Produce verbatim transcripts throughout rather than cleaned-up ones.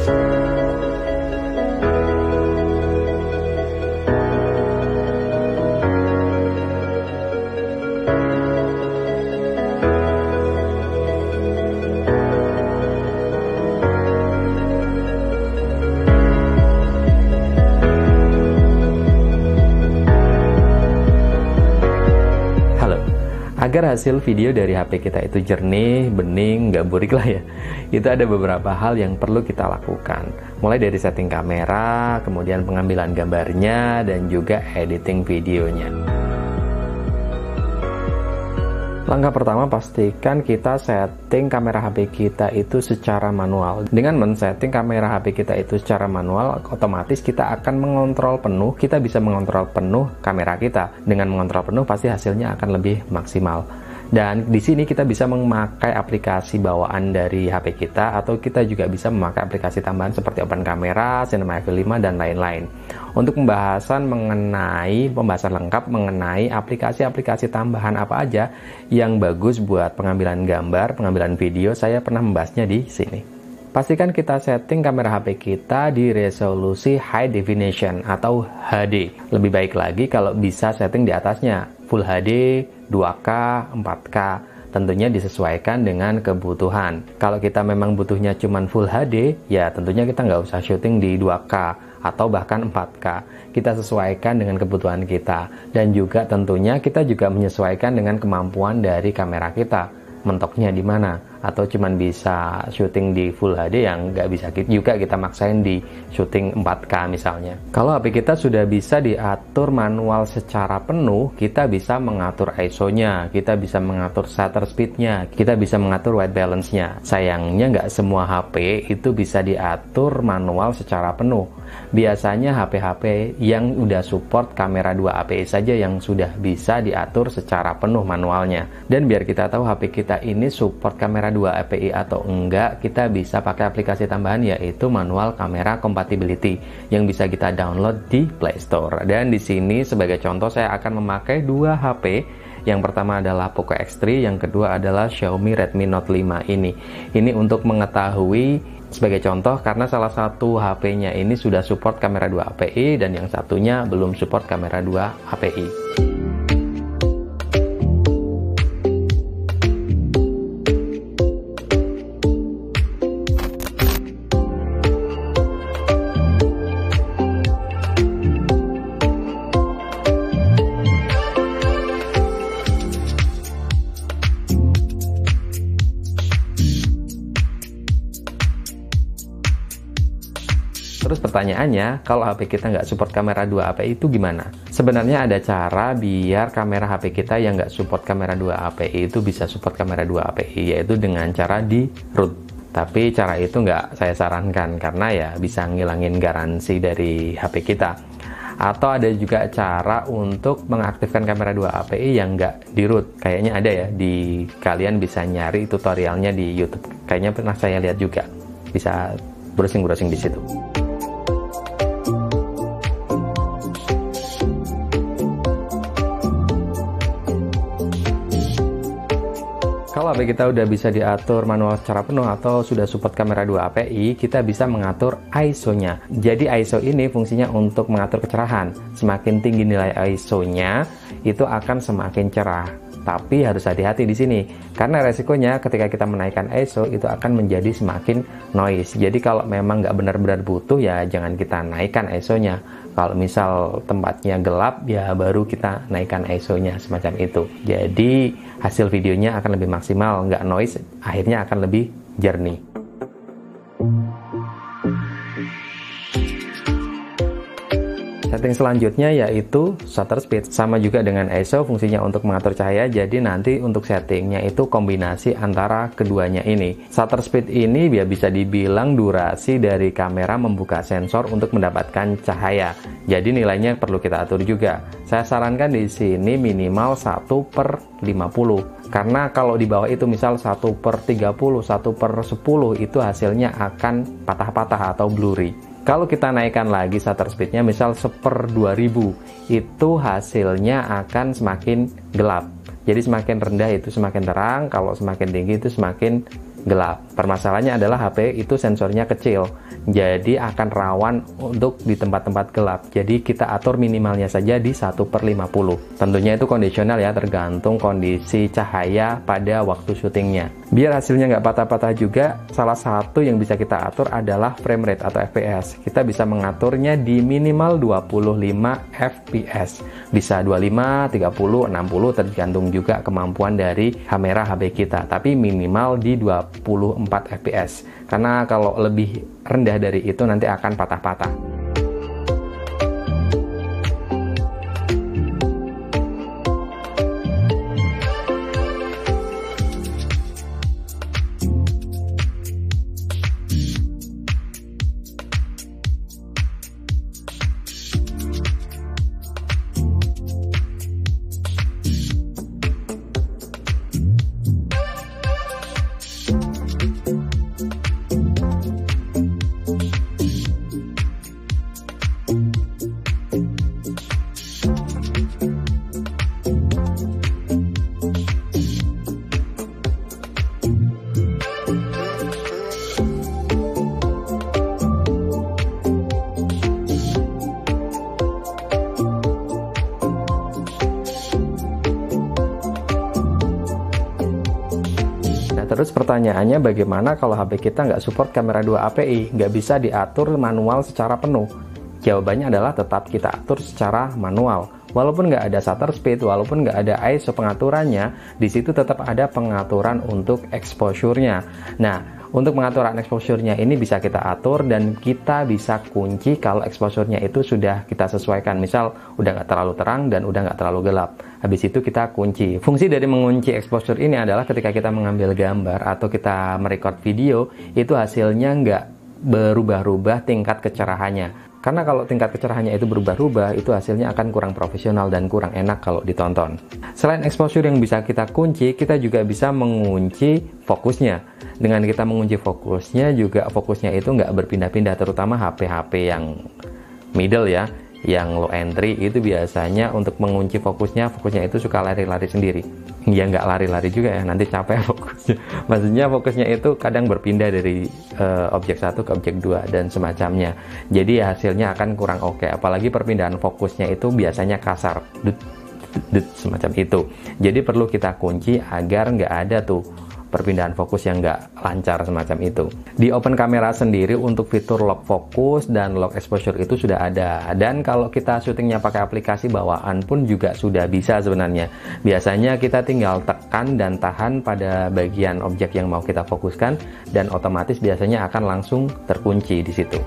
Agar hasil video dari H P kita itu jernih, bening, nggak burik lah ya, itu ada beberapa hal yang perlu kita lakukan. Mulai dari setting kamera, kemudian pengambilan gambarnya, dan juga editing videonya. Langkah pertama, pastikan kita setting kamera H P kita itu secara manual. Dengan men-setting kamera H P kita itu secara manual, otomatis kita akan mengontrol penuh, kita bisa mengontrol penuh kamera kita. Dengan mengontrol penuh, pasti hasilnya akan lebih maksimal. Dan di sini kita bisa memakai aplikasi bawaan dari H P kita, atau kita juga bisa memakai aplikasi tambahan seperti Open Camera, Cinema F lima, dan lain-lain. Untuk pembahasan mengenai pembahasan lengkap mengenai aplikasi-aplikasi tambahan apa aja yang bagus buat pengambilan gambar, pengambilan video, saya pernah membahasnya di sini. Pastikan kita setting kamera H P kita di resolusi High Definition atau H D. Lebih baik lagi kalau bisa setting di atasnya, Full H D, dua K, empat K. Tentunya disesuaikan dengan kebutuhan. Kalau kita memang butuhnya cuman Full H D, ya tentunya kita nggak usah syuting di dua K atau bahkan empat K. Kita sesuaikan dengan kebutuhan kita. Dan juga tentunya kita juga menyesuaikan dengan kemampuan dari kamera kita. Mentoknya di mana, atau cuman bisa syuting di Full H D yang nggak bisa juga kita maksain di syuting empat K misalnya. Kalau H P kita sudah bisa diatur manual secara penuh, kita bisa mengatur I S O-nya, kita bisa mengatur shutter speed-nya, kita bisa mengatur white balance-nya. Sayangnya nggak semua H P itu bisa diatur manual secara penuh. Biasanya H P-H P yang udah support kamera dua A P I saja yang sudah bisa diatur secara penuh manualnya. Dan biar kita tahu H P kita ini support kamera dua A P I atau enggak, kita bisa pakai aplikasi tambahan yaitu Manual Camera Compatibility yang bisa kita download di Play Store. Dan di sini sebagai contoh saya akan memakai dua H P. Yang pertama adalah Poco X tiga, yang kedua adalah Xiaomi Redmi Note lima ini. Ini untuk mengetahui sebagai contoh karena salah satu H P-nya ini sudah support kamera dua A P I dan yang satunya belum support kamera dua A P I. Terus pertanyaannya, kalau H P kita nggak support kamera dua A P I itu gimana? Sebenarnya ada cara biar kamera H P kita yang nggak support kamera dua A P I itu bisa support kamera dua A P I, yaitu dengan cara di root. Tapi cara itu nggak saya sarankan karena ya bisa ngilangin garansi dari H P kita. Atau ada juga cara untuk mengaktifkan kamera dua A P I yang nggak di root. Kayaknya ada ya, di kalian bisa nyari tutorialnya di YouTube. Kayaknya pernah saya lihat juga. Bisa browsing-browsing di situ. Kalau H P kita udah bisa diatur manual secara penuh atau sudah support kamera dua A P I, kita bisa mengatur I S O-nya. Jadi I S O ini fungsinya untuk mengatur kecerahan. Semakin tinggi nilai I S O-nya, itu akan semakin cerah. Tapi harus hati-hati di sini, karena resikonya ketika kita menaikkan I S O itu akan menjadi semakin noise. Jadi kalau memang nggak benar-benar butuh, ya jangan kita naikkan I S O-nya. Kalau misal tempatnya gelap, ya baru kita naikkan I S O-nya semacam itu. Jadi hasil videonya akan lebih maksimal, nggak noise, akhirnya akan lebih jernih. Setting selanjutnya yaitu shutter speed. Sama juga dengan I S O, fungsinya untuk mengatur cahaya. Jadi nanti untuk settingnya itu kombinasi antara keduanya ini. Shutter speed ini ya bisa dibilang durasi dari kamera membuka sensor untuk mendapatkan cahaya. Jadi nilainya perlu kita atur juga. Saya sarankan di sini minimal satu per lima puluh. Karena kalau di bawah itu misal satu per tiga puluh, satu per sepuluh, itu hasilnya akan patah-patah atau blurry. Kalau kita naikkan lagi shutter speednya misal seper dua ribu, itu hasilnya akan semakin gelap. Jadi semakin rendah itu semakin terang, kalau semakin tinggi itu semakin gelap. Permasalahannya adalah H P itu sensornya kecil, jadi akan rawan untuk di tempat-tempat gelap. Jadi kita atur minimalnya saja di satu per lima puluh. Tentunya itu kondisional ya, tergantung kondisi cahaya pada waktu syutingnya. Biar hasilnya nggak patah-patah juga, salah satu yang bisa kita atur adalah frame rate atau F P S. Kita bisa mengaturnya di minimal dua puluh lima F P S. Bisa dua puluh lima, tiga puluh, enam puluh, tergantung juga kemampuan dari kamera H P kita. Tapi minimal di dua puluh empat F P S. Karena kalau lebih rendah dari itu nanti akan patah-patah. Terus pertanyaannya, bagaimana kalau H P kita nggak support kamera dua A P I, nggak bisa diatur manual secara penuh? Jawabannya adalah tetap kita atur secara manual. Walaupun nggak ada shutter speed, walaupun nggak ada I S O pengaturannya, di situ tetap ada pengaturan untuk exposure-nya. Nah, untuk pengaturan exposure-nya ini bisa kita atur dan kita bisa kunci kalau exposure-nya itu sudah kita sesuaikan. Misal udah nggak terlalu terang dan udah nggak terlalu gelap. Habis itu kita kunci. Fungsi dari mengunci exposure ini adalah ketika kita mengambil gambar atau kita merekod video, itu hasilnya nggak berubah-ubah tingkat kecerahannya. Karena kalau tingkat kecerahannya itu berubah-ubah, itu hasilnya akan kurang profesional dan kurang enak kalau ditonton. Selain exposure yang bisa kita kunci, kita juga bisa mengunci fokusnya. Dengan kita mengunci fokusnya, juga fokusnya itu nggak berpindah-pindah, terutama H P H P yang middle ya, yang low entry itu biasanya untuk mengunci fokusnya, fokusnya itu suka lari-lari sendiri. Ya nggak lari-lari juga ya, nanti capek fokusnya. Maksudnya fokusnya itu kadang berpindah dari uh, objek satu ke objek dua dan semacamnya. Jadi hasilnya akan kurang oke. Apalagi perpindahan fokusnya itu biasanya kasar, dut, dut, dut, semacam itu. Jadi perlu kita kunci agar nggak ada tuh perpindahan fokus yang nggak lancar semacam itu. Di Open Camera sendiri untuk fitur lock fokus dan lock exposure itu sudah ada, dan kalau kita syutingnya pakai aplikasi bawaan pun juga sudah bisa sebenarnya. Biasanya kita tinggal tekan dan tahan pada bagian objek yang mau kita fokuskan dan otomatis biasanya akan langsung terkunci di situ.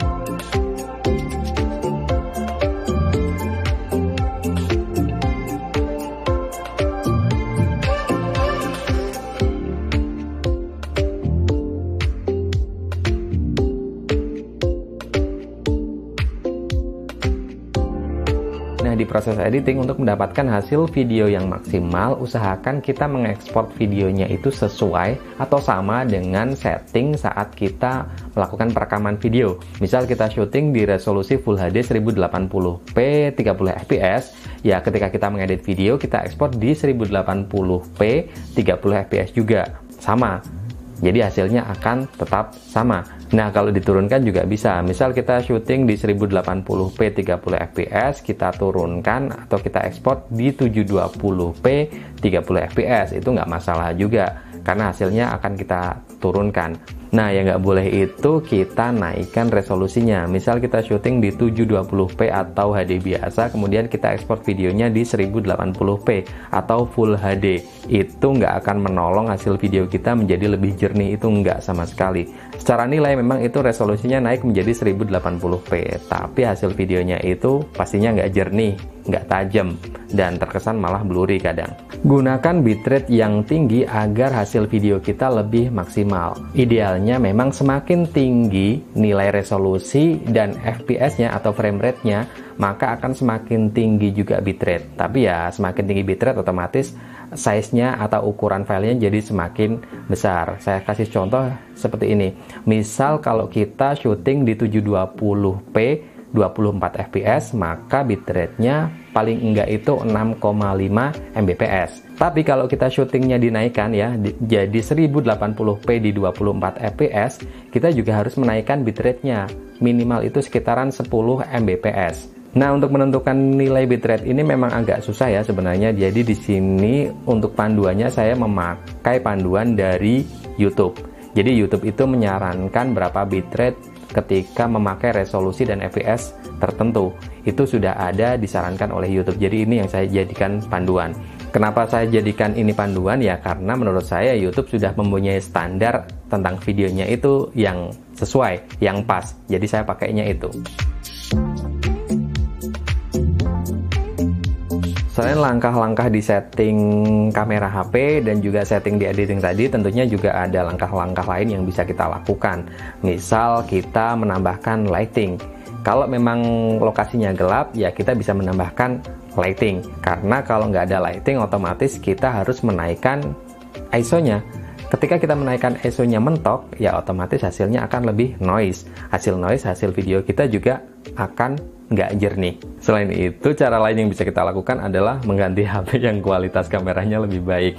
Nah, di proses editing untuk mendapatkan hasil video yang maksimal, usahakan kita mengekspor videonya itu sesuai atau sama dengan setting saat kita melakukan perekaman video. Misal kita syuting di resolusi Full H D seribu delapan puluh p tiga puluh F P S, ya ketika kita mengedit video kita ekspor di seribu delapan puluh p tiga puluh F P S juga, sama. Jadi hasilnya akan tetap sama. Nah, kalau diturunkan juga bisa. Misal kita syuting di seribu delapan puluh p tiga puluh F P S, kita turunkan atau kita ekspor di tujuh dua puluh p tiga puluh F P S. Itu nggak masalah juga, karena hasilnya akan kita turunkan. Nah, yang nggak boleh itu kita naikkan resolusinya. Misal kita syuting di tujuh dua puluh p atau H D biasa, kemudian kita ekspor videonya di seribu delapan puluh p atau Full H D. Itu nggak akan menolong hasil video kita menjadi lebih jernih, itu nggak sama sekali. Secara nilai memang itu resolusinya naik menjadi seribu delapan puluh p, tapi hasil videonya itu pastinya nggak jernih, nggak tajam, dan terkesan malah blurry kadang. Gunakan bitrate yang tinggi agar hasil video kita lebih maksimal. Idealnya memang semakin tinggi nilai resolusi dan F P S-nya atau frame rate-nya, maka akan semakin tinggi juga bitrate. Tapi ya semakin tinggi bitrate otomatis size-nya atau ukuran filenya jadi semakin besar. Saya kasih contoh seperti ini. Misal kalau kita syuting di tujuh dua puluh p dua puluh empat F P S, maka bitrate-nya paling enggak itu enam koma lima megabits. Tapi kalau kita syutingnya dinaikkan ya, di, jadi seribu delapan puluh p di dua puluh empat F P S, kita juga harus menaikkan bitrate-nya. Minimal itu sekitaran sepuluh megabits. Nah, untuk menentukan nilai bitrate ini memang agak susah ya sebenarnya. Jadi di sini untuk panduannya saya memakai panduan dari YouTube. Jadi YouTube itu menyarankan berapa bitrate ketika memakai resolusi dan F P S tertentu. Itu sudah ada disarankan oleh YouTube. Jadi ini yang saya jadikan panduan. Kenapa saya jadikan ini panduan? Ya karena menurut saya YouTube sudah mempunyai standar tentang videonya itu yang sesuai, yang pas. Jadi saya pakainya itu. Selain langkah-langkah di setting kamera H P dan juga setting di editing tadi, tentunya juga ada langkah-langkah lain yang bisa kita lakukan. Misal kita menambahkan lighting. Kalau memang lokasinya gelap, ya kita bisa menambahkan lighting. Karena kalau nggak ada lighting, otomatis kita harus menaikkan I S O-nya. Ketika kita menaikkan I S O-nya mentok, ya otomatis hasilnya akan lebih noise. Hasil noise, hasil video kita juga akan nggak jernih. Selain itu, cara lain yang bisa kita lakukan adalah mengganti H P yang kualitas kameranya lebih baik.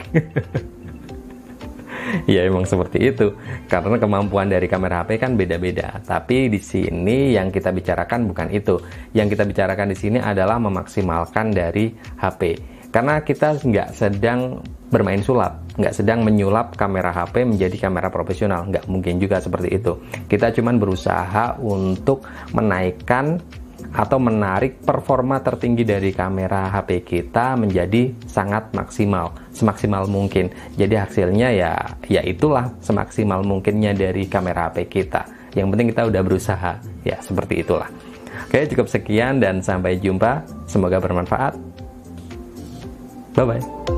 Ya emang seperti itu, karena kemampuan dari kamera H P kan beda-beda. Tapi di sini yang kita bicarakan bukan itu. Yang kita bicarakan di sini adalah memaksimalkan dari H P. Karena kita nggak sedang bermain sulap, nggak sedang menyulap kamera H P menjadi kamera profesional, nggak mungkin juga seperti itu. Kita cuma berusaha untuk menaikkan atau menarik performa tertinggi dari kamera H P kita menjadi sangat maksimal, semaksimal mungkin. Jadi hasilnya ya, ya itulah semaksimal mungkinnya dari kamera H P kita. Yang penting kita udah berusaha, ya seperti itulah. Oke, cukup sekian dan sampai jumpa. Semoga bermanfaat. Bye-bye.